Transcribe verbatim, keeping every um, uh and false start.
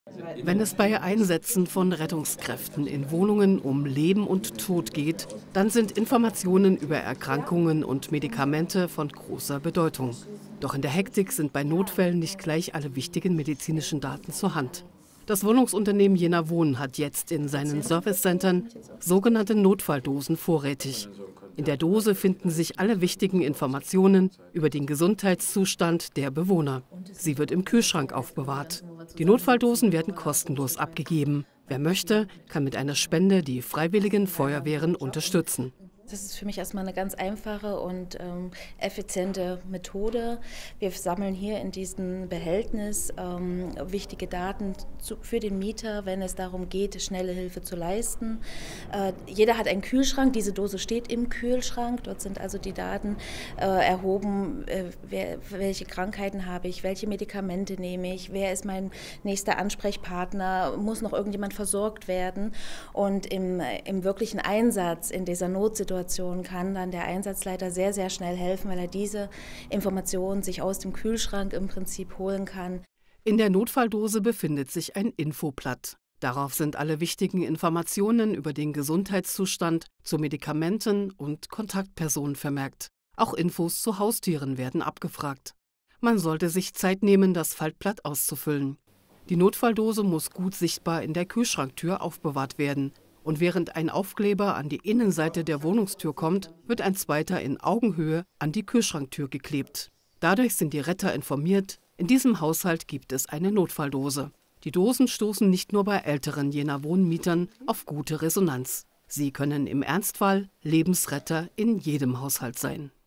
Wenn es bei Einsätzen von Rettungskräften in Wohnungen um Leben und Tod geht, dann sind Informationen über Erkrankungen und Medikamente von großer Bedeutung. Doch in der Hektik sind bei Notfällen nicht gleich alle wichtigen medizinischen Daten zur Hand. Das Wohnungsunternehmen Jena Wohnen hat jetzt in seinen Servicecentern sogenannte Notfalldosen vorrätig. In der Dose finden sich alle wichtigen Informationen über den Gesundheitszustand der Bewohner. Sie wird im Kühlschrank aufbewahrt. Die Notfalldosen werden kostenlos abgegeben. Wer möchte, kann mit einer Spende die Freiwilligen Feuerwehren unterstützen. Das ist für mich erstmal eine ganz einfache und ähm, effiziente Methode. Wir sammeln hier in diesem Behältnis ähm, wichtige Daten zu, für den Mieter, wenn es darum geht, schnelle Hilfe zu leisten. Äh, jeder hat einen Kühlschrank, diese Dose steht im Kühlschrank. Dort sind also die Daten äh, erhoben, äh, wer, welche Krankheiten habe ich, welche Medikamente nehme ich, wer ist mein nächster Ansprechpartner, muss noch irgendjemand versorgt werden. Und im, im wirklichen Einsatz in dieser Notsituation kann dann der Einsatzleiter sehr, sehr schnell helfen, weil er diese Informationen sich aus dem Kühlschrank im Prinzip holen kann. In der Notfalldose befindet sich ein Infoblatt. Darauf sind alle wichtigen Informationen über den Gesundheitszustand, zu Medikamenten und Kontaktpersonen vermerkt. Auch Infos zu Haustieren werden abgefragt. Man sollte sich Zeit nehmen, das Faltblatt auszufüllen. Die Notfalldose muss gut sichtbar in der Kühlschranktür aufbewahrt werden. Und während ein Aufkleber an die Innenseite der Wohnungstür kommt, wird ein zweiter in Augenhöhe an die Kühlschranktür geklebt. Dadurch sind die Retter informiert, in diesem Haushalt gibt es eine Notfalldose. Die Dosen stoßen nicht nur bei älteren Jena Wohnmietern auf gute Resonanz. Sie können im Ernstfall Lebensretter in jedem Haushalt sein.